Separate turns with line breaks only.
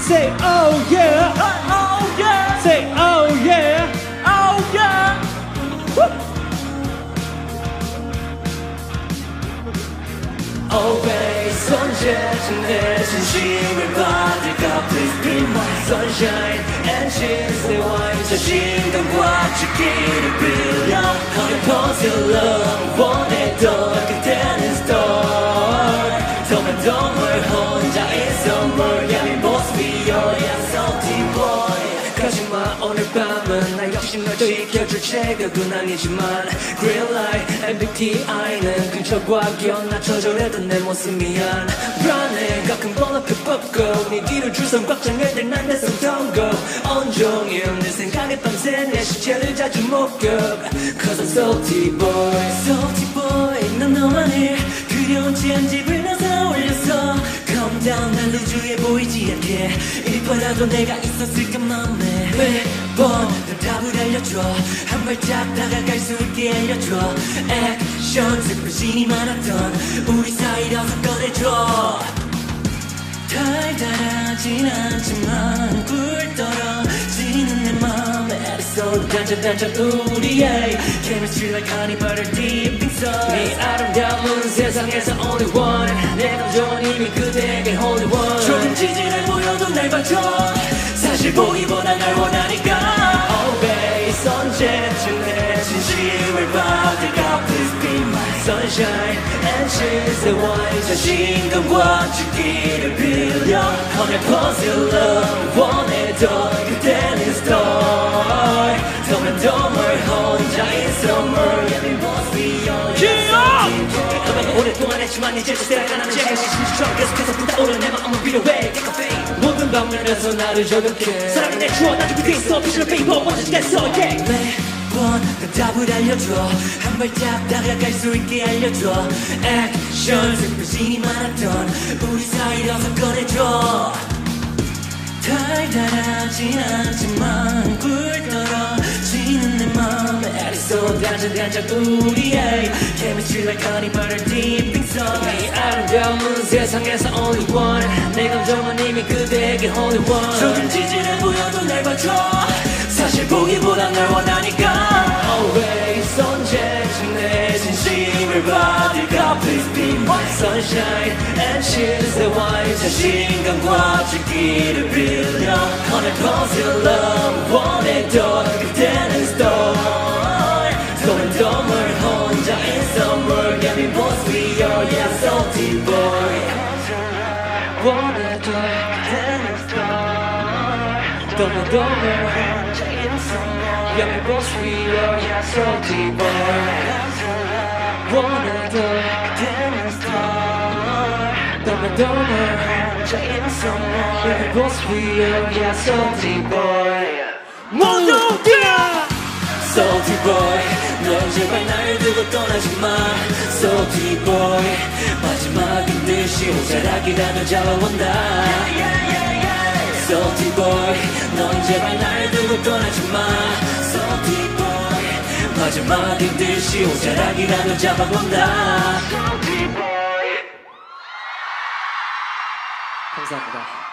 Say oh yeah,
oh yeah.
say oh yeah,
oh yeah.
Oh babe, 언제쯤 내 진심을 받을까? Please be my sunshine and she's 내 와인 자신감과 지기를 빌려 Honey 퍼즐러 원했던 그때는 start 더만 덩을 혼자 있어 멀게 모습이여 Yeah salty boy 가지마 오늘 밤은 나 역시 널 지켜줄 체격은 아니지만 Green light MBTI는 근처과 기억나 처절했던 내 모습 미안 불안해 가끔 번호표 뽑고 네 뒤로 줄선 꽉 짱을 난 내 손 동고 온종일 내 생각에 밤새 내 시체를 자주 목격 Cause I'm salty boy 난 너만을 그려온 한 집을 나서 올렸어 Calm down 난 루즈해 보이지 않게 일퍼라도 내가 있었을까 맘에 매번 넌 답을 알려줘 한 발짝 다가갈 수 있게 알려줘 액션 슬프심이 많았던 우리 사이라서 꺼내줘 달달하진 않지만 꿀 떨어지는 내 맘에 에피소드 단짠단짠 우리의 Chemistry like honey butter deep inside 네 아름다운 세상에서 only one 내 감정은 이미 그대에게 holy one 조금 지질해 보여도 날 봐줘 사실 보기보다 날 원하니까 Oh babe 언제쯤 내 진심을 받을까 Please be my sunshine and she's the one 자신감과 지기를 빌려 오늘 퍼즐러 원했던 그때는 start 더만 덩을 혼자 있어 멀게 모습이여 음악을 오랫동안 했지만 이제 세대가 나는 제 심심처럼 계속해서 불타오르는 내 마음은 필요해 모든 밤을 내서 나를 저격해 사랑은 내 추억 나중에 뒤에 있어 피시를 페이퍼 완전히 됐어 yeah 매번 그 답을 알려줘 한 발짝 다가갈 수 있게 알려줘 액션 슬프심이 많았던 우리 사이라서 꺼내줘 달달하진 않지만 꿀 떨어지는 내 맘에 에피소드 단짠단짠 우리의 Chemistry like honey butter deep inside 이 아름다운 세상에서 only one 내 감정은 이미 그대에게 holy one 조금 지질해 보여도 날 봐줘 사실 보기보다 널 원하니까 Always 언제쯤 내 진심을 받을까 Please be my sunshine and she's the one 자신감과 지기를 빌려 오늘 퍼즐러 원했던 그때는 start 더만 덩을 혼자 있어 멀게 네 모습이여 Yeah salty boy 원했던 그때는 start 더만 덩을 Yeah, my boss, we are salty boy 원해도 그때는 star 너만 떠나 Yeah, my boss, we are salty boy
모두 뛰어
Salty boy 넌 제발 날 두고 떠나지 마 Salty boy 마지막인 듯이 모자라기라도 잡아본다 Salty boy 넌 제발 날 두고 떠나지 마 Salty boy 마지막인 듯이 옷자락이라도 잡아본다 Salty boy 감사합니다.